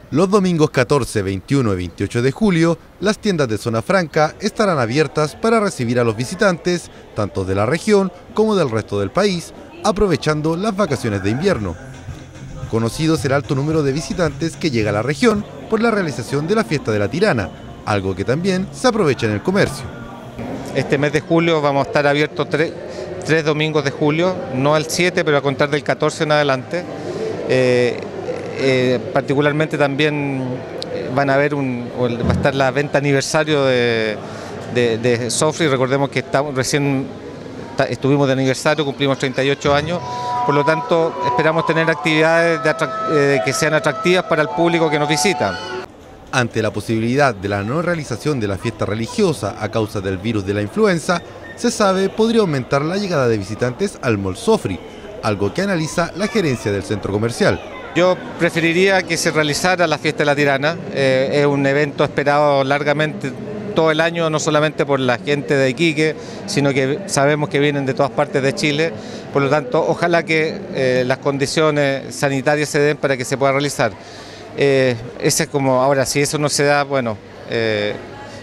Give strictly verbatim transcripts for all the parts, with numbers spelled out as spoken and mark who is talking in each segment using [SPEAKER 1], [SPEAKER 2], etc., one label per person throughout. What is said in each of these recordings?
[SPEAKER 1] Los domingos catorce, veintiuno y veintiocho de julio, las tiendas de Zona Franca estarán abiertas para recibir a los visitantes, tanto de la región como del resto del país, aprovechando las vacaciones de invierno. Conocido será el alto número de visitantes que llega a la región por la realización de la Fiesta de la Tirana, algo que también se aprovecha en el comercio.
[SPEAKER 2] Este mes de julio vamos a estar abiertos tres, tres domingos de julio, no al siete, pero a contar del catorce en adelante. Eh, eh, particularmente también van a haber un, va a estar la venta aniversario de, de, de Sofri. Recordemos que estamos, recién estuvimos de aniversario, cumplimos treinta y ocho años, por lo tanto esperamos tener actividades de eh, que sean atractivas para el público que nos visita.
[SPEAKER 1] Ante la posibilidad de la no realización de la fiesta religiosa a causa del virus de la influenza, se sabe podría aumentar la llegada de visitantes al Mall Sofri, algo que analiza la gerencia del centro comercial.
[SPEAKER 2] Yo preferiría que se realizara la Fiesta de la Tirana, eh, es un evento esperado largamente todo el año, no solamente por la gente de Iquique, sino que sabemos que vienen de todas partes de Chile, por lo tanto ojalá que eh, las condiciones sanitarias se den para que se pueda realizar. Eh, ese es como, ahora si eso no se da, bueno, eh,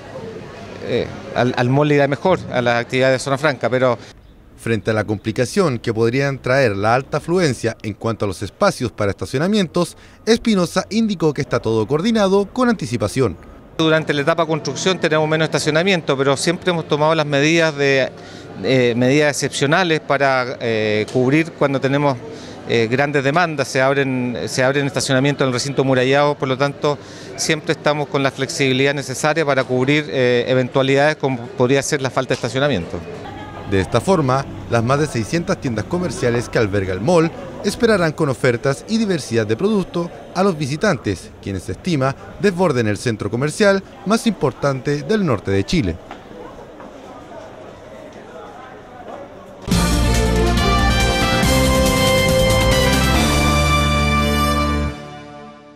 [SPEAKER 2] eh, al, al mall irá mejor, a las actividades de Zona Franca, pero...
[SPEAKER 1] Frente a la complicación que podrían traer la alta afluencia en cuanto a los espacios para estacionamientos, Espinosa indicó que está todo coordinado con anticipación.
[SPEAKER 2] Durante la etapa de construcción tenemos menos estacionamiento, pero siempre hemos tomado las medidas, de, eh, medidas excepcionales para eh, cubrir cuando tenemos eh, grandes demandas. Se abren, se abren estacionamientos en el recinto murallado, por lo tanto siempre estamos con la flexibilidad necesaria para cubrir eh, eventualidades como podría ser la falta de estacionamiento.
[SPEAKER 1] De esta forma, las más de seiscientas tiendas comerciales que alberga el mall esperarán con ofertas y diversidad de productos a los visitantes, quienes se estima desborden el centro comercial más importante del norte de Chile.